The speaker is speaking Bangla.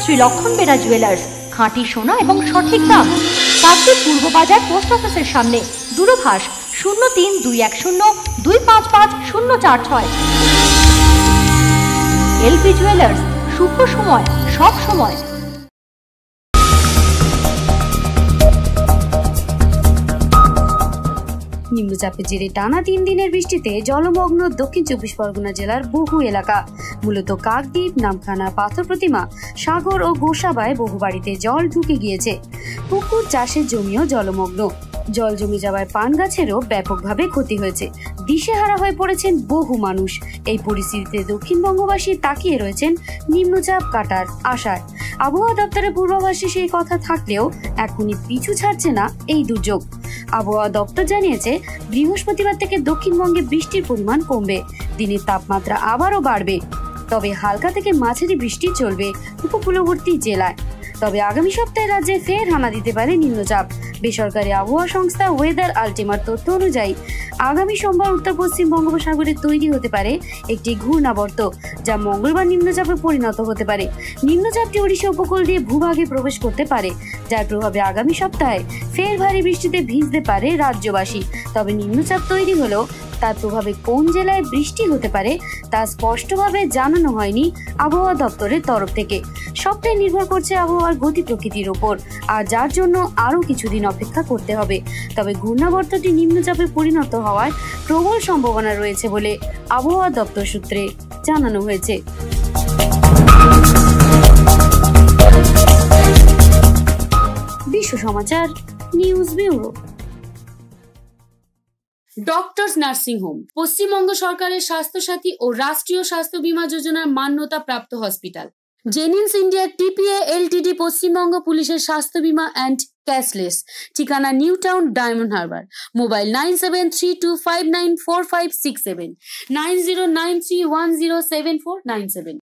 শ্রী লক্ষণ বেরা জুয়েলার্স, খাঁটি সোনা এবং সঠিক দাম। কাকদ্বীপ পূর্ব বাজার পোস্ট অফিসের সামনে। দূরভাষ 03-210-255-046। এলপি জুয়েলার্স, শুভ সময় সব সময়। নিম্নচাপের জেরে টানা 3 দিনের বৃষ্টিতে জলমগ্ন দক্ষিণ 24 পরগনা জেলার বহু এলাকা। মূলত কাকদ্বীপ, নামখানা, পাথর প্রতিমা, সাগর ও গোসাবায় বহু বাড়িতে জল ঢুকে গিয়েছে। পুকুর, চাষের জমিও জলমগ্ন। জল জমে যাওয়ায় পান গাছেরও ব্যাপকভাবে ক্ষতি হয়েছে। দিশেহারা হয়ে পড়েছেন বহু মানুষ। এই পরিস্থিতিতে দক্ষিণবঙ্গবাসী তাকিয়ে রয়েছেন নিম্নচাপ কাটার আশায়। আবহাওয়া দপ্তরের পূর্বাভাসে সেই কথা থাকলেও এখনই পিছু ছাড়ছে না এই দুর্যোগ। আবহাওয়া দপ্তর জানিয়েছে, বৃহস্পতিবার থেকে দক্ষিণবঙ্গে বৃষ্টির পরিমাণ কমবে। দিনের তাপমাত্রা আবারও বাড়বে, তবে হালকা থেকে মাঝারি বৃষ্টি চলবে উপকূলবর্তী জেলায়। তবে আগামী সপ্তাহে রাজ্যে ফের হানা দিতে পারে নিম্নচাপ। বেসরকারি আবহাওয়া সংস্থা ওয়েদার আল্টিমার তথ্য অনুযায়ী আগামী সোমবার উত্তর পশ্চিম বঙ্গোপসাগরে তৈরি হতে পারে একটি ঘূর্ণাবর্ত, যা মঙ্গলবার নিম্নচাপে পরিণত হতে পারে। নিম্নচাপটি ওড়িশা উপকূল দিয়ে ভূভাগে প্রবেশ করতে পারে, যার প্রভাবে আগামী সপ্তাহে ফের ভারী বৃষ্টিতে ভিজতে পারে রাজ্যবাসী। তবে নিম্নচাপ তৈরি হলেও তার প্রভাবে কোন জেলায় বৃষ্টি হতে পারে তা স্পষ্টভাবে জানানো হয়নি আবহাওয়া দপ্তরের তরফ থেকে। সবটাই নির্ভর করছে আবহাওয়ার গতি প্রকৃতির উপর, আর যার জন্য আরও কিছুদিন অপেক্ষা করতে হবে। তবে ঘূর্ণাবর্তটি নিম্নচাপে পরিণত হওয়ার প্রবল সম্ভাবনা রয়েছে বলে আবহাওয়া দপ্তর সূত্রে জানানো হয়েছে। Biswa Samachar news bureau. Doctors nursing home Paschimbanga সরকারের স্বাস্থ্যসাথী ও রাষ্ট্রীয় স্বাস্থ্য বীমা যোজনার মান্যতা প্রাপ্ত hospital. Genins India TPA LTD Paschimbanga পুলিশের স্বাস্থ্য বীমা অ্যান্ড ক্যাশলেস। ঠিকানা নিউ টাউন, ডায়মন্ড হারবার। মোবাইল 9732594567, 9093107497।